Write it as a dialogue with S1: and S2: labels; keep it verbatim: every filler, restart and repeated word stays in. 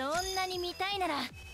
S1: そんなに見たいなら